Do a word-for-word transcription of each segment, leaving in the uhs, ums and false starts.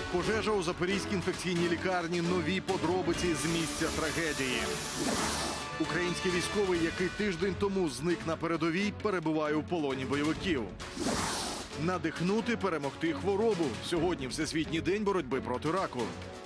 Пожежа у Запорізькій інфекційній лікарні. Нові подробиці з місця трагедії. Український військовий, який тиждень тому зник на передовій, перебуває у полоні бойовиків. Надихнути, перемогти хворобу. Сьогодні Всесвітній день боротьби проти раку.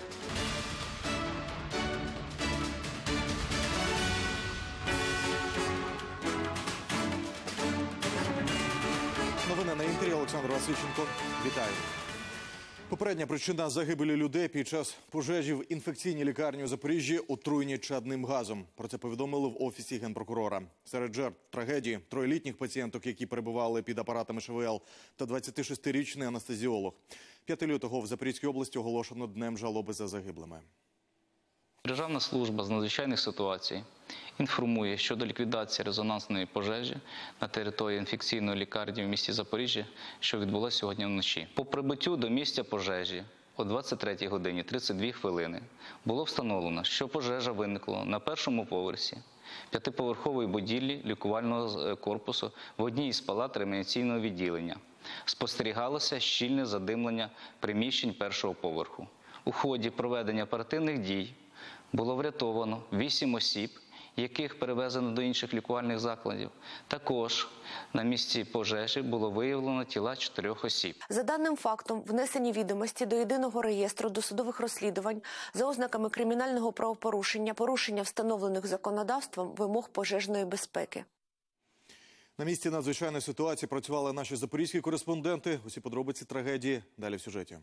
Новини на інтері. Олександр Васильченко. Вітаю. Попередня причина загибелі людей під час пожежі в інфекційній лікарні у Запоріжжі – отруєння чадним газом. Про це повідомили в Офісі Генпрокурора. Серед жертв трагедії – троєлітніх пацієнток, які перебували під апаратами ШВЛ, та двадцятишестирічний анестезіолог. п'ятого лютого в Запорізькій області оголошено Днем жалоби за загиблими. Державна служба з надзвичайних ситуацій інформує щодо ліквідації резонансної пожежі на території інфекційної лікарні в місті Запоріжжя, що відбулося сьогодні вночі. По прибуттю до місця пожежі о двадцять третій годині тридцять дві хвилини було встановлено, що пожежа виникла на першому поверсі п'ятиповерхової будівлі лікувального корпусу в одній із палат реанімаційного відділення. Спостерігалося щільне задимлення приміщень першого поверху. У ході проведення оперативних дій було врятовано вісім осіб, яких перевезено до інших лікувальних закладів. Також на місці пожежі було виявлено тіла чотирьох осіб. За даним фактом, внесені відомості до єдиного реєстру досудових розслідувань за ознаками кримінального правопорушення, порушення встановлених законодавством вимог пожежної безпеки. На місці надзвичайної ситуації працювали наші запорізькі кореспонденти. Усі подробиці трагедії далі в сюжеті.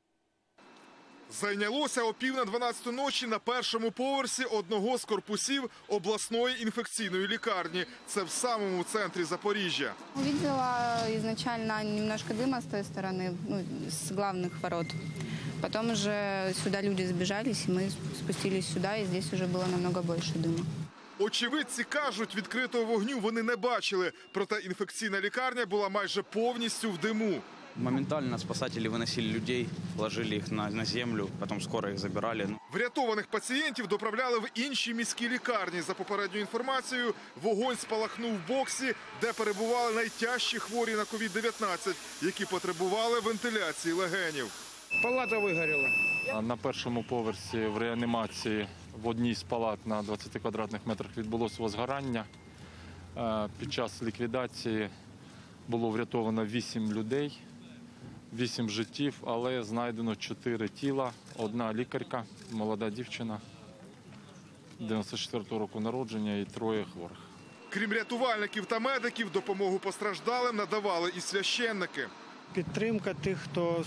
Зайнялося о пів на дванадцяту ночі на першому поверсі одного з корпусів обласної інфекційної лікарні. Це в самому центрі Запоріжжя. Увидела изначально немножко дыма с той стороны, ну, с главных ворот. Потом уже сюда люди сбежались, и мы спустились сюда, и здесь уже было намного больше дыма. Очевидці кажуть, відкритого вогню вони не бачили, проте інфекційна лікарня була майже повністю в диму. Моментально спасатели выносили людей, ложили их на, на землю, потом скоро их забирали. Врятованих пацієнтів доправляли в інші міські лікарні. За попередньою інформацією, вогонь спалахнув в боксі, де перебували найтяжчі хворі на ковід дев'ятнадцять, які потребували вентиляції легенів. Палата вигоріла. На першому поверсі в реанімації в одній з палат на двадцяти квадратних метрах відбулося возгорання. Під час ліквідації було врятовано вісім людей. Вісім життів, але знайдено чотири тіла. Одна лікарка, молода дівчина, дев'яносто четвертого року народження, і троє хворих. Крім рятувальників та медиків, допомогу постраждалим надавали і священники. Підтримка тих, хто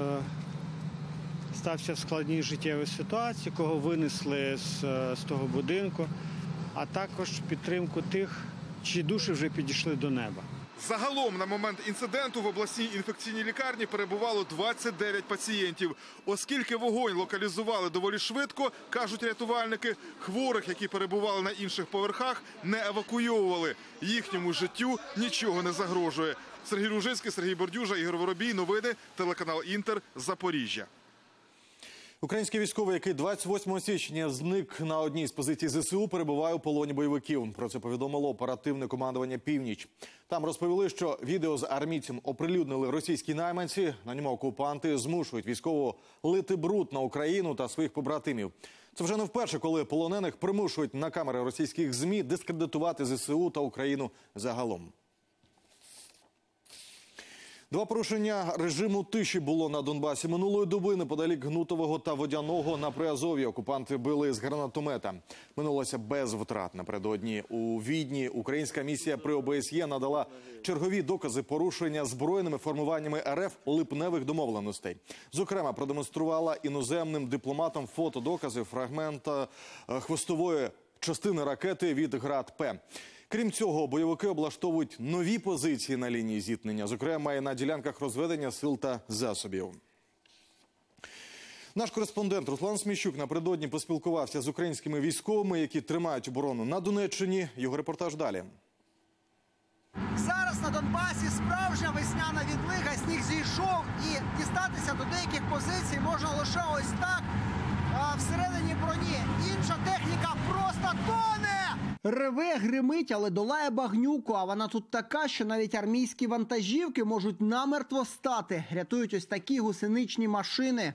стався в складній життєвій ситуації, кого винесли з, з того будинку, а також підтримку тих, чиї душі вже підійшли до неба. Загалом на момент інциденту в обласній інфекційній лікарні перебувало двадцять дев'ять пацієнтів. Оскільки вогонь локалізували доволі швидко, кажуть рятувальники, хворих, які перебували на інших поверхах, не евакуйовували. Їхньому життю нічого не загрожує. Сергій Ружицький, Сергій Бордюжа, Ігор Воробій. Новини, телеканал Інтер, Запоріжжя. Український військовий, який двадцять восьмого січня зник на одній з позицій ЗСУ, перебуває у полоні бойовиків. Про це повідомило оперативне командування «Північ». Там розповіли, що відео з армійцем оприлюднили російські найманці. На ньому окупанти змушують військового лити бруд на Україну та своїх побратимів. Це вже не вперше, коли полонених примушують на камери російських ЗМІ дискредитувати ЗСУ та Україну загалом. Два порушення режиму тиші було на Донбасі минулої доби неподалік Гнутового та Водяного на Приазов'ї. Окупанти били з гранатомета. Минулося без втрат. Напередодні у Відні українська місія при О Б С Є надала чергові докази порушення збройними формуваннями Р Ф липневих домовленостей. Зокрема, продемонструвала іноземним дипломатам фотодокази фрагмента хвостової частини ракети від «Град-П». Крім цього, бойовики облаштовують нові позиції на лінії зіткнення, зокрема і на ділянках розведення сил та засобів. Наш кореспондент Руслан Сміщук напередодні поспілкувався з українськими військовими, які тримають оборону на Донеччині. Його репортаж далі. Зараз на Донбасі справжня весняна відлига, сніг зійшов і дістатися до деяких позицій можна лише ось так, всередині броні. Інша техніка просто тоне! Реве, гримить, але долає багнюку, а вона тут така, що навіть армійські вантажівки можуть намертво стати. Рятують ось такі гусеничні машини.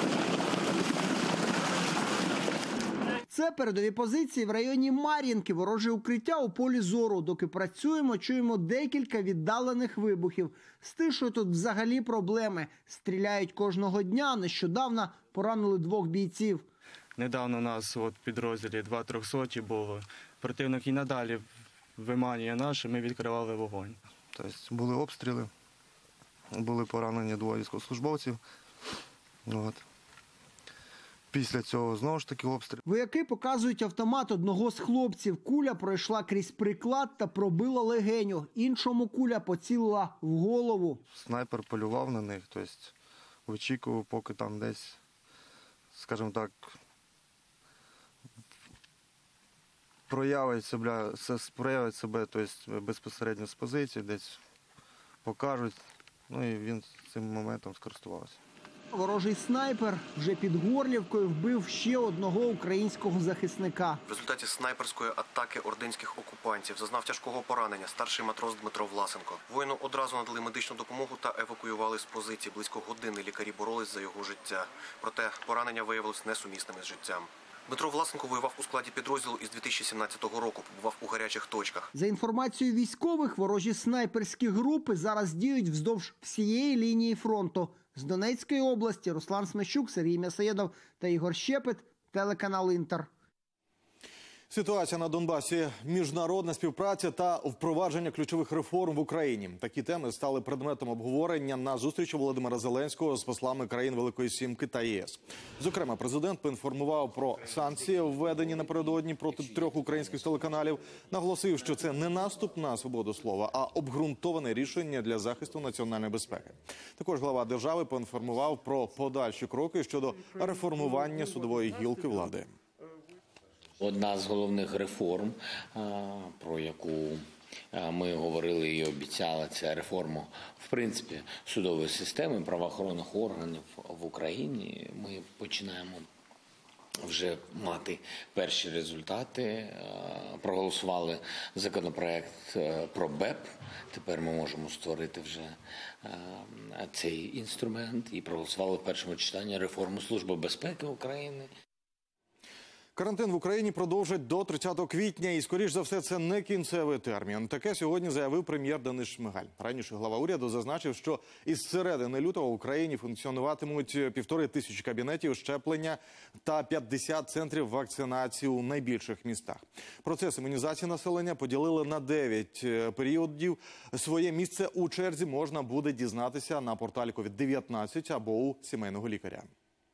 Це передові позиції в районі Мар'їнки, вороже укриття у полі зору. Доки працюємо, чуємо декілька віддалених вибухів. З тишою тут взагалі проблеми. Стріляють кожного дня, нещодавно поранили двох бійців. Недавно у нас от, в підрозділі два трьохсоті було. Противник і надалі виманює наше, ми відкривали вогонь. Тобто були обстріли, були поранені двоє військовослужбовців. От. Після цього знову ж таки обстріл. Вояки показують автомат одного з хлопців. Куля пройшла крізь приклад та пробила легеню. Іншому куля поцілила в голову. Снайпер полював на них, тобто вичікував, поки там десь, скажімо так, проявить себе, проявить себе тобто, безпосередньо з позиції, десь покажуть. Ну і він цим моментом скористувався. Ворожий снайпер вже під Горлівкою вбив ще одного українського захисника. В результаті снайперської атаки ординських окупантів зазнав тяжкого поранення старший матрос Дмитро Власенко. Воїну одразу надали медичну допомогу та евакуювали з позиції. Близько години лікарі боролись за його життя. Проте поранення виявилось несумісними з життям. Дмитро Власенко воював у складі підрозділу із дві тисячі сімнадцятого року, побував у гарячих точках. За інформацією військових, ворожі снайперські групи зараз діють вздовж всієї лінії фронту. З Донецької області Руслан Смещук, Сергій М'ясоєдов та Ігор Щепет, телеканал «Інтер». Ситуація на Донбасі, міжнародна співпраця та впровадження ключових реформ в Україні. Такі теми стали предметом обговорення на зустрічі Володимира Зеленського з послами країн Великої Сімки та ЄС. Зокрема, президент поінформував про санкції, введені напередодні проти трьох українських телеканалів, наголосив, що це не наступ на свободу слова, а обґрунтоване рішення для захисту національної безпеки. Також глава держави поінформував про подальші кроки щодо реформування судової гілки влади. Одна з головних реформ, про яку ми говорили і обіцяли, це реформа, в принципі, судової системи, правоохоронних органів в Україні. Ми починаємо вже мати перші результати. Проголосували законопроект про БЕП. Тепер ми можемо створити вже цей інструмент. І проголосували в першому читанні реформу Служби безпеки України. Карантин в Україні продовжать до тридцятого квітня і, скоріш за все, це не кінцевий термін. Таке сьогодні заявив прем'єр Денис Шмигаль. Раніше глава уряду зазначив, що із середини лютого в Україні функціонуватимуть півтори тисячі кабінетів щеплення та п'ятдесят центрів вакцинації у найбільших містах. Процес імунізації населення поділили на дев'ять періодів. Своє місце у черзі можна буде дізнатися на порталі ковід дев'ятнадцять або у сімейного лікаря.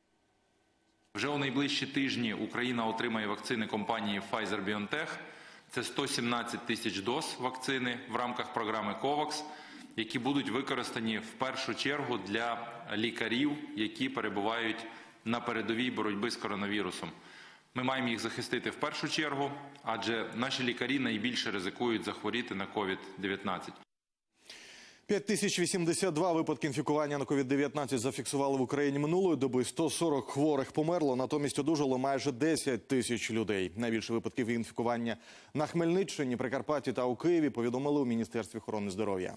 Вже у найближчі тижні Україна отримає вакцини компанії Pfizer-BioNTech. Це сто сімнадцять тисяч доз вакцини в рамках програми ковакс, які будуть використані в першу чергу для лікарів, які перебувають на передовій боротьби з коронавірусом. Ми маємо їх захистити в першу чергу, адже наші лікарі найбільше ризикують захворіти на ковід дев'ятнадцять. п'ять тисяч вісімдесят два випадки інфікування на ковід дев'ятнадцять зафіксували в Україні минулої доби. сто сорок хворих померло, натомість одужало майже десять тисяч людей. Найбільше випадків інфікування на Хмельниччині, Прикарпатті та у Києві повідомили у Міністерстві охорони здоров'я.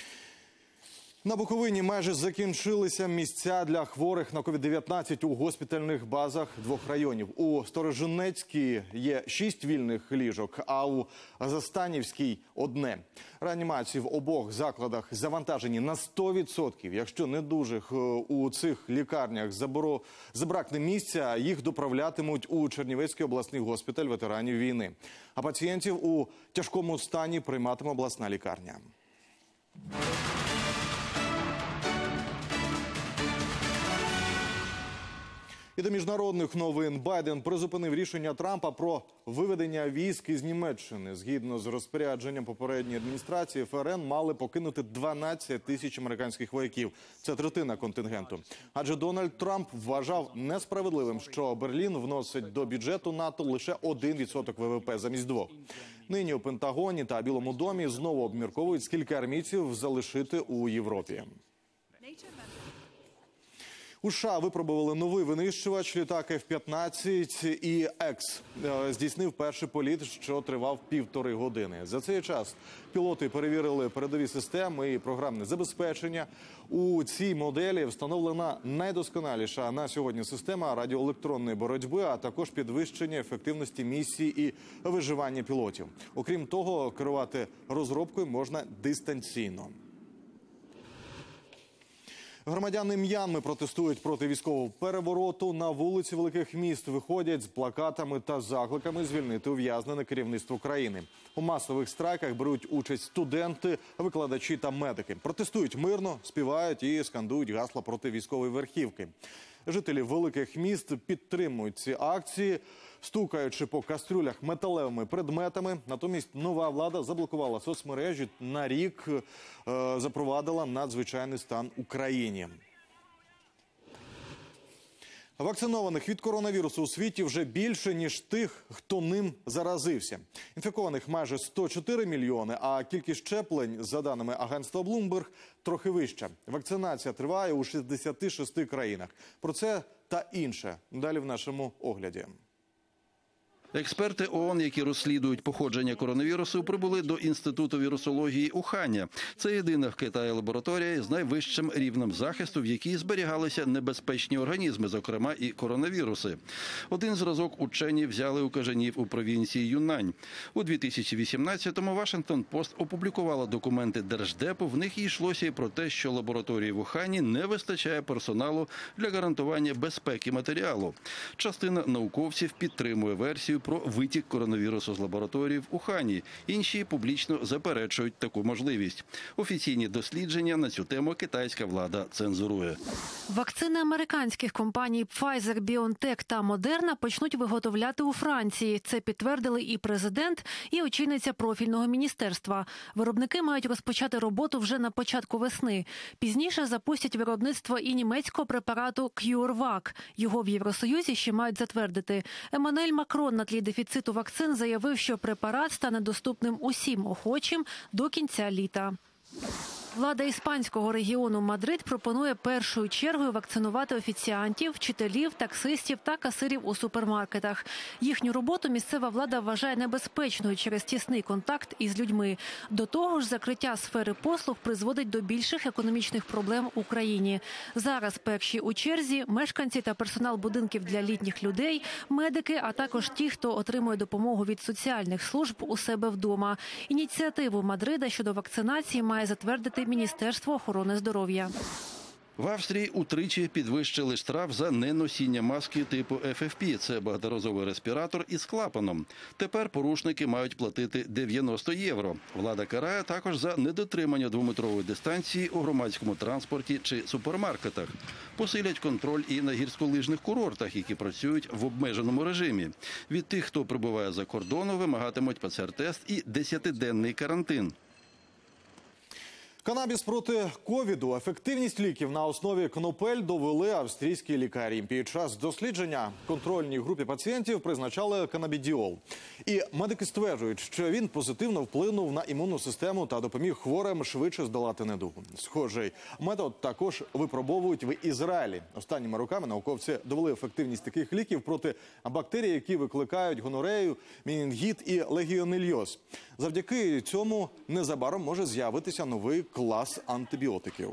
На Буковині майже закінчилися місця для хворих на ковід дев'ятнадцять у госпітальних базах двох районів. У Сторожинецькій є шість вільних ліжок, а у Застанівській – одне. Реанімації в обох закладах завантажені на сто відсотків. Якщо недужих у цих лікарнях забракне місця, їх доправлятимуть у Чернівецький обласний госпіталь ветеранів війни. А пацієнтів у тяжкому стані прийматиме обласна лікарня. І до міжнародних новин. Байден призупинив рішення Трампа про виведення військ із Німеччини. Згідно з розпорядженням попередньої адміністрації, ФРН мали покинути дванадцять тисяч американських вояків. Це третина контингенту. Адже Дональд Трамп вважав несправедливим, що Берлін вносить до бюджету НАТО лише один відсоток ВВП замість двох. Нині у Пентагоні та Білому домі знову обмірковують, скільки армійців залишити у Європі. У США випробували новий винищувач, літак еф п'ятнадцять, і Екс е, здійснив перший політ, що тривав півтори години. За цей час пілоти перевірили передові системи і програмне забезпечення. У цій моделі встановлена найдосконаліша на сьогодні система радіоелектронної боротьби, а також підвищення ефективності місії і виживання пілотів. Окрім того, керувати розробкою можна дистанційно. Громадяни М'янми протестують проти військового перевороту. На вулиці великих міст виходять з плакатами та закликами звільнити ув'язнене керівництво країни. У масових страйках беруть участь студенти, викладачі та медики. Протестують мирно, співають і скандують гасла проти військової верхівки. Жителі великих міст підтримують ці акції, стукаючи по кастрюлях металевими предметами. Натомість нова влада заблокувала соцмережі, на рік е, запровадила надзвичайний стан у країні. Вакцинованих від коронавірусу у світі вже більше, ніж тих, хто ним заразився. Інфікованих майже сто чотири мільйони, а кількість щеплень, за даними агентства Bloomberg, трохи вища. Вакцинація триває у шістдесяти шести країнах. Про це та інше далі в нашому огляді. Експерти ООН, які розслідують походження коронавірусу, прибули до Інституту вірусології Уханя. Це єдина в Китаї лабораторія з найвищим рівнем захисту, в якій зберігалися небезпечні організми, зокрема і коронавіруси. Один зразок учені взяли у кажанів у провінції Юннань. У дві тисячі вісімнадцятому Вашингтон-Пост опублікувала документи Держдепу. В них йшлося і про те, що лабораторії в Ухані не вистачає персоналу для гарантування безпеки матеріалу. Частина науковців підтримує версію про витік коронавірусу з лабораторії в Ухані. Інші публічно заперечують таку можливість. Офіційні дослідження на цю тему китайська влада цензурує. Вакцини американських компаній Pfizer, BioNTech та Moderna почнуть виготовляти у Франції. Це підтвердили і президент, і очільниця профільного міністерства. Виробники мають розпочати роботу вже на початку весни. Пізніше запустять виробництво і німецького препарату CureVac. Його в Євросоюзі ще мають затвердити. Еммануель Макрон на тлі дефіциту вакцин заявив, що препарат стане доступним усім охочим до кінця літа. Влада іспанського регіону Мадрид пропонує першою чергою вакцинувати офіціантів, вчителів, таксистів та касирів у супермаркетах. Їхню роботу місцева влада вважає небезпечною через тісний контакт із людьми. До того ж, закриття сфери послуг призводить до більших економічних проблем у країні. Зараз перші у черзі – мешканці та персонал будинків для літніх людей, медики, а також ті, хто отримує допомогу від соціальних служб у себе вдома. Ініціативу Мадрида щодо вакцинації має затвердити Міністерство охорони здоров'я. В Австрії утричі підвищили штраф за неносіння маски типу еф еф пі. Це багаторазовий респіратор із клапаном. Тепер порушники мають платити дев'яносто євро. Влада карає також за недотримання двометрової дистанції у громадському транспорті чи супермаркетах. Посилять контроль і на гірськолижних курортах, які працюють в обмеженому режимі. Від тих, хто прибуває за кордону, вимагатимуть пе це ер тест і десятиденний карантин. Канабіс проти ковіду. Ефективність ліків на основі конопель довели австрійські лікарі. Під час дослідження контрольній групі пацієнтів призначали канабідіол. І медики стверджують, що він позитивно вплинув на імунну систему та допоміг хворим швидше здолати недугу. Схожий метод також випробовують в Ізраїлі. Останніми роками науковці довели ефективність таких ліків проти бактерій, які викликають гонорею, менінгіт і легіонельоз. Завдяки цьому незабаром може з'явитися новий клас антибіотиків.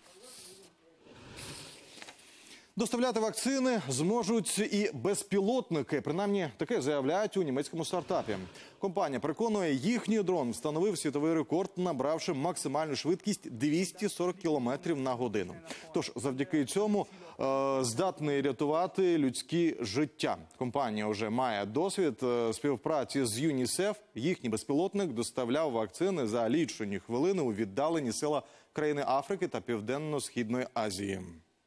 Доставляти вакцини зможуть і безпілотники. Принаймні, таке заявляють у німецькому стартапі. Компанія переконує, їхній дрон встановив світовий рекорд, набравши максимальну швидкість двісті сорок кілометрів на годину. Тож, завдяки цьому е, здатний рятувати людські життя. Компанія вже має досвід е, співпраці з ЮНІСЕФ. Їхній безпілотник доставляв вакцини за лічені хвилини у віддалені села країни Африки та Південно-Східної Азії.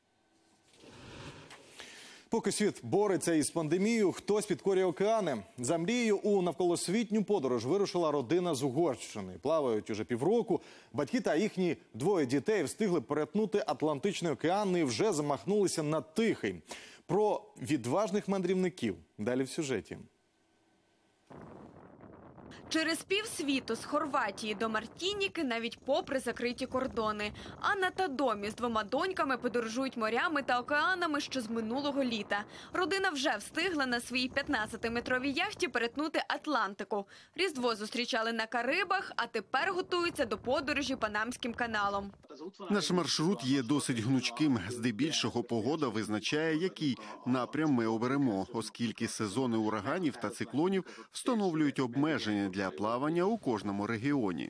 Поки світ бореться із пандемією, хтось підкорює океани. За мрією у навколосвітню подорож вирушила родина з Угорщини. Плавають уже півроку. Батьки та їхні двоє дітей встигли перетнути Атлантичний океан і вже замахнулися на Тихий. Про відважних мандрівників далі в сюжеті. Через півсвіту з Хорватії до Мартініки навіть попри закриті кордони. Анна та Домі з двома доньками подорожують морями та океанами ще з минулого літа. Родина вже встигла на своїй п'ятнадцятиметровій яхті перетнути Атлантику. Різдво зустрічали на Карибах, а тепер готуються до подорожі Панамським каналом. Наш маршрут є досить гнучким. Здебільшого погода визначає, який напрям ми оберемо, оскільки сезони ураганів та циклонів встановлюють обмеження для плавання у кожному регіоні.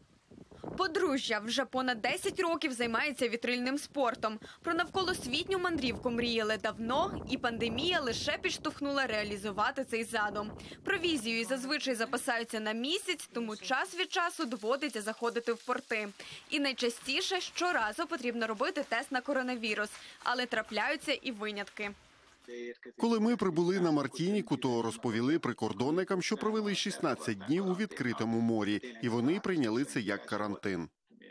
Подружжя вже понад десять років займається вітрильним спортом. Про навколосвітню мандрівку мріяли давно, і пандемія лише підштовхнула реалізувати цей задум. Провізією зазвичай запасаються на місяць, тому час від часу доводиться заходити в порти. І найчастіше щоразу потрібно робити тест на коронавірус, але трапляються і винятки. Коли ми прибули на Мартініку, то розповіли прикордонникам, що провели шістнадцять днів у відкритому морі, і вони прийняли це як карантин.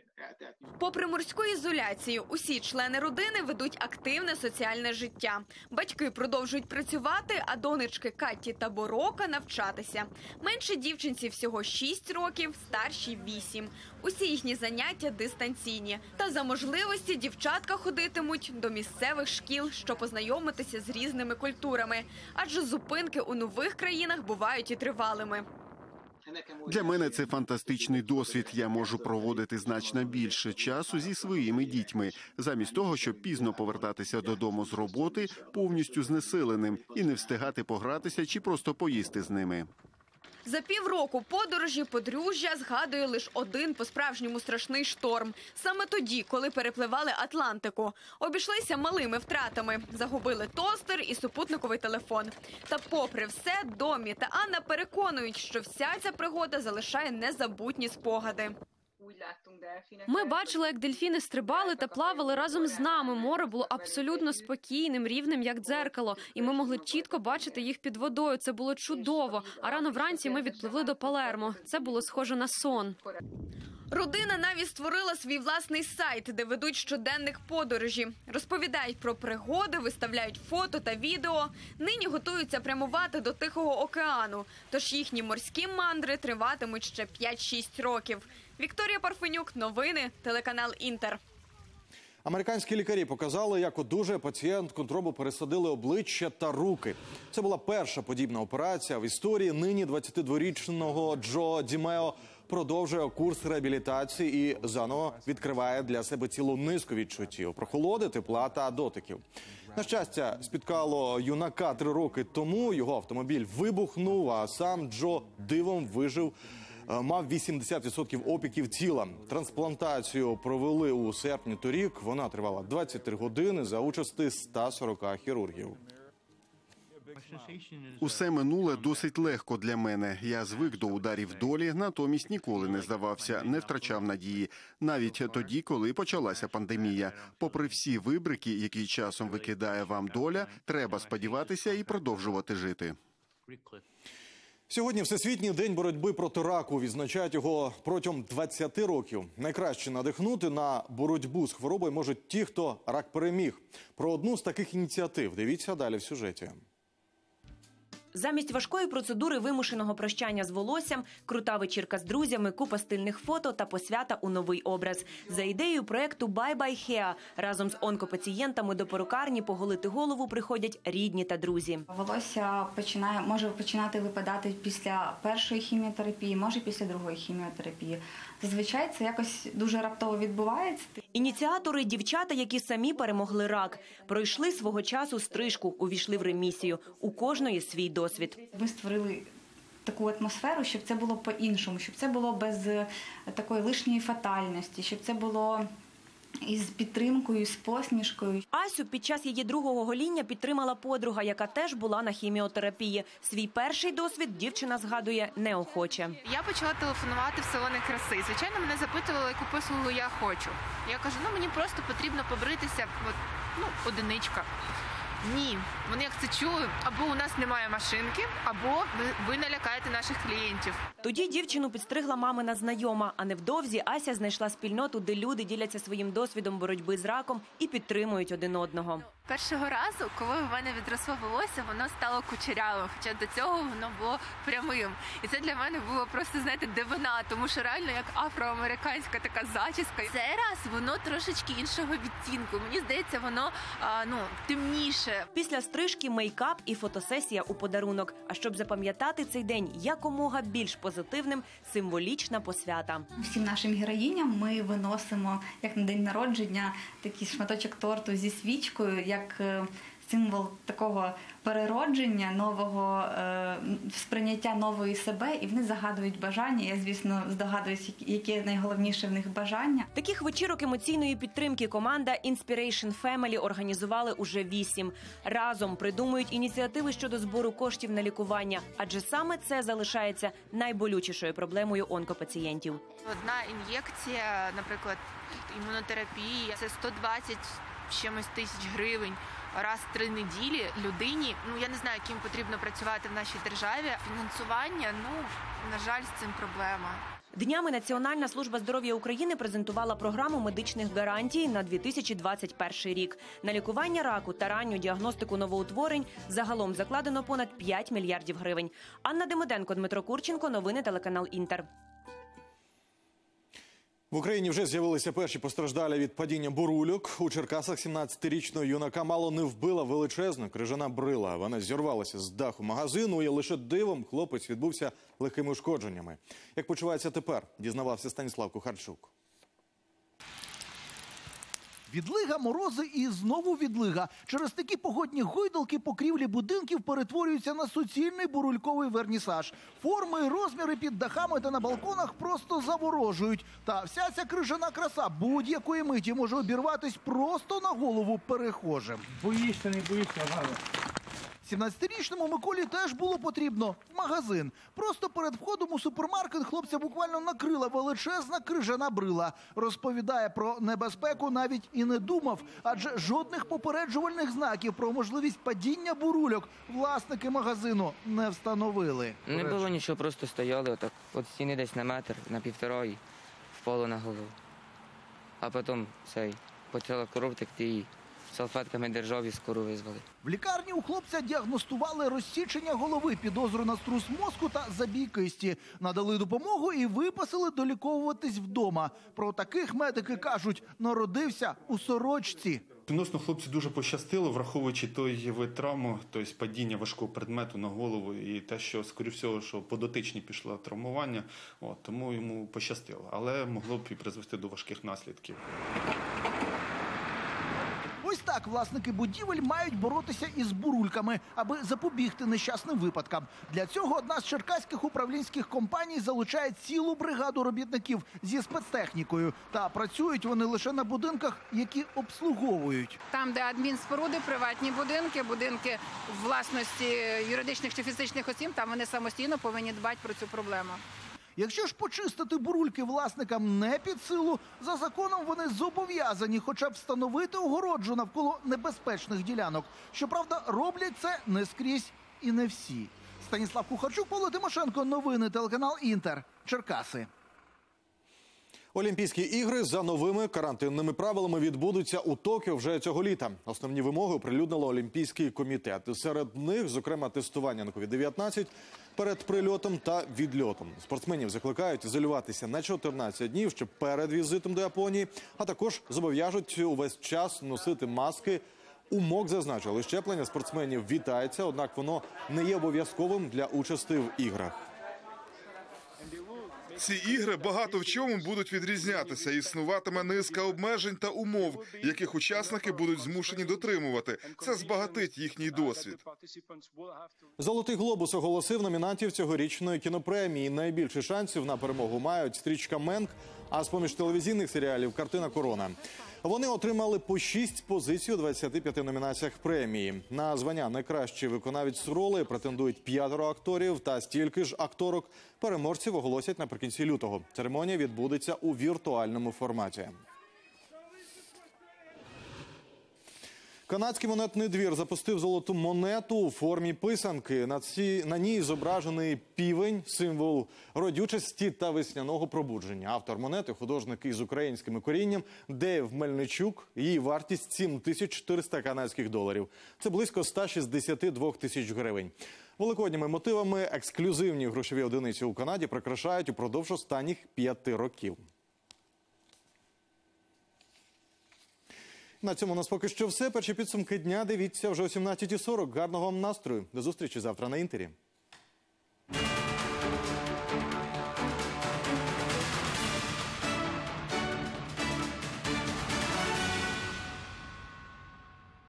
Попри морську ізоляцію, усі члени родини ведуть активне соціальне життя. Батьки продовжують працювати, а донечки Катті та Борока навчатися. Меншій дівчинці всього шість років, старшій – вісім. Усі їхні заняття дистанційні. Та за можливості дівчатка ходитимуть до місцевих шкіл, щоб познайомитися з різними культурами. Адже зупинки у нових країнах бувають і тривалими. Для мене це фантастичний досвід. Я можу проводити значно більше часу зі своїми дітьми, замість того, щоб пізно повертатися додому з роботи повністю знесиленим і не встигати погратися чи просто поїсти з ними. За півроку подорожі подружжя згадує лише один по-справжньому страшний шторм. Саме тоді, коли перепливали Атлантику. Обійшлися малими втратами. Загубили тостер і супутниковий телефон. Та попри все, Домі та Анна переконують, що вся ця пригода залишає незабутні спогади. Ми бачили, як дельфіни стрибали та плавали разом з нами. Море було абсолютно спокійним, рівним, як дзеркало. І ми могли чітко бачити їх під водою. Це було чудово. А рано вранці ми відпливли до Палермо. Це було схоже на сон. Родина навіть створила свій власний сайт, де ведуть щоденник подорожі. Розповідають про пригоди, виставляють фото та відео. Нині готуються прямувати до Тихого океану. Тож їхні морські мандри триватимуть ще п'ять-шість років. Вікторія Парфенюк, новини, телеканал «Інтер». Американські лікарі показали, як одужає пацієнт, котрому пересадили обличчя та руки. Це була перша подібна операція в історії. Нині двадцятидворічного Джо Дімео продовжує курс реабілітації і заново відкриває для себе цілу низку відчуттів – прохолоди, тепла та дотиків. На щастя, спіткало юнака три роки тому, його автомобіль вибухнув, а сам Джо дивом вижив, мав вісімдесят відсотків опіків тіла. Трансплантацію провели у серпні торік, вона тривала двадцять три години за участі ста сорока хірургів. Усе минуле досить легко для мене. Я звик до ударів долі, натомість ніколи не здавався, не втрачав надії. Навіть тоді, коли почалася пандемія. Попри всі вибрики, які часом викидає вам доля, треба сподіватися і продовжувати жити. Сьогодні Всесвітній день боротьби проти раку. Відзначають його протягом двадцяти років. Найкраще надихнути на боротьбу з хворобою можуть ті, хто рак переміг. Про одну з таких ініціатив дивіться далі в сюжеті. Замість важкої процедури вимушеного прощання з волоссям, крута вечірка з друзями, купа стильних фото та посвята у новий образ. За ідеєю проєкту «Bye Bye Hair» разом з онкопацієнтами до перукарні поголити голову приходять рідні та друзі. Волосся починає, може починати випадати після першої хіміотерапії, може після другої хіміотерапії. Зазвичай це якось дуже раптово відбувається. Ініціатори – дівчата, які самі перемогли рак. Пройшли свого часу стрижку, увійшли в ремісію. У кожної свій досвід. Ми створили таку атмосферу, щоб це було по-іншому, щоб це було без такої лишньої фатальності, щоб це було із підтримкою, з посмішкою. Асю під час її другого гоління підтримала подруга, яка теж була на хіміотерапії. Свій перший досвід дівчина згадує неохоче. Я почала телефонувати в салони краси. Звичайно, мене запитували, яку послугу я хочу. Я кажу, ну мені просто потрібно побритися, от, ну, одиничка. Ні, вони як це чули, або у нас немає машинки, або ви, ви налякаєте наших клієнтів. Тоді дівчину підстригла мамина знайома, а невдовзі Ася знайшла спільноту, де люди діляться своїм досвідом боротьби з раком і підтримують один одного. Першого разу, коли в мене відросло волосся, воно стало кучерявим, хоча до цього воно було прямим. І це для мене було просто, знаєте, дивина, тому що реально як афроамериканська така зачіска. Цей раз воно трошечки іншого відтінку. Мені здається, воно а, ну, темніше. Після стрижки мейкап і фотосесія у подарунок. А щоб запам'ятати цей день якомога більш позитивним, символічна посвята. Всім нашим героїням ми виносимо, як на день народження, такий шматочок торту зі свічкою, як символ такого переродження, нового е, сприйняття нової себе, і вони загадують бажання. Я, звісно, здогадуюсь, яке найголовніше в них бажання. Таких вечірок емоційної підтримки команда Inspiration Family організували уже вісім. Разом придумують ініціативи щодо збору коштів на лікування, адже саме це залишається найболючішою проблемою онкопацієнтів. Одна ін'єкція, наприклад, імунотерапії, це сто двадцять чимось тисяч гривень. Раз в три неділі людині, ну я не знаю, ким потрібно працювати в нашій державі. Фінансування, ну, на жаль, з цим проблема. Днями Національна служба здоров'я України презентувала програму медичних гарантій на дві тисячі двадцять перший рік. На лікування раку та ранню діагностику новоутворень загалом закладено понад п'ять мільярдів гривень. Анна Демиденко, Дмитро Курченко, новини телеканал «Інтер». В Україні вже з'явилися перші постраждалі від падіння бурульок. У Черкасах сімнадцятирічного юнака мало не вбила величезна крижана брила. Вона зірвалася з даху магазину, і лише дивом хлопець відбувся легкими ушкодженнями. Як почувається тепер, дізнавався Станіслав Кухарчук. Відлига, морози і знову відлига. Через такі погодні гойдалки покрівлі будинків перетворюються на суцільний бурульковий вернісаж. Форми і розміри під дахами та на балконах просто заворожують. Та вся ця крижана краса будь-якої миті може обірватись просто на голову перехожим. Боїшся, не боїшся, гарно. сімнадцятирічному Миколі теж було потрібно магазин. Просто перед входом у супермаркет хлопця буквально накрила величезна крижана брила. Розповідає, про небезпеку навіть і не думав, адже жодних попереджувальних знаків про можливість падіння бурульок власники магазину не встановили. Не було нічого, просто стояли отак, от стіни десь на метр, на півтора і впало на голову. А потім цей, почала кров текти і салфетками держав і скору визвали. В лікарні у хлопця діагностували розсічення голови, підозру на струс мозку та забій кисті. Надали допомогу і виписали доліковуватись вдома. Про таких медики кажуть, народився у сорочці. Відносно хлопцю дуже пощастило, враховуючи той вид травму, тобто падіння важкого предмету на голову і те, що, скоріше всього, що по дотичній пішло травмування, от, тому йому пощастило. Але могло б і призвести до важких наслідків. Ось так власники будівель мають боротися із бурульками, аби запобігти нещасним випадкам. Для цього одна з черкаських управлінських компаній залучає цілу бригаду робітників зі спецтехнікою. Та працюють вони лише на будинках, які обслуговують. Там, де адмінспоруди, приватні будинки, будинки власності юридичних чи фізичних осіб, там вони самостійно повинні дбати про цю проблему. Якщо ж почистити бурульки власникам не під силу, за законом вони зобов'язані хоча б встановити огороджу навколо небезпечних ділянок. Щоправда, роблять це не скрізь і не всі. Станіслав Кухарчук, Павло Тимошенко, новини телеканал «Інтер», Черкаси. Олімпійські ігри за новими карантинними правилами відбудуться у Токіо вже цього літа. Основні вимоги оприлюднило Олімпійський комітет. Серед них, зокрема, тестування на ковід дев'ятнадцять перед прильотом та відльотом. Спортсменів закликають ізолюватися на чотирнадцять днів ще перед візитом до Японії, а також зобов'яжуть увесь час носити маски. У МОК зазначили, щеплення спортсменів вітається, однак воно не є обов'язковим для участі в іграх. Ці ігри багато в чому будуть відрізнятися. Існуватиме низка обмежень та умов, яких учасники будуть змушені дотримувати. Це збагатить їхній досвід. «Золотий глобус» оголосив номінантів цьогорічної кінопремії. Найбільше шансів на перемогу мають стрічка «Менк», а з-поміж телевізійних серіалів «Картина Корона». Вони отримали по шість позицій у двадцяти п'яти номінаціях премії. На звання «Найкращий виконавець роли» претендують п'ятеро акторів та стільки ж акторок. Переможців оголосять наприкінці лютого. Церемонія відбудеться у віртуальному форматі. Канадський монетний двір запустив золоту монету у формі писанки. На, ці, на ній зображений півень, символ родючості та весняного пробудження. Автор монети – художник із українським корінням Дейв Мельничук. Її вартість – сім тисяч чотириста канадських доларів. Це близько ста шістдесяти двох тисяч гривень. Великодніми мотивами ексклюзивні грошові одиниці у Канаді прикрашають упродовж останніх п'яти років. На цьому у нас поки що все. Перші підсумки дня дивіться вже о сімнадцятій сорок. Гарного вам настрою. До зустрічі завтра на Інтері.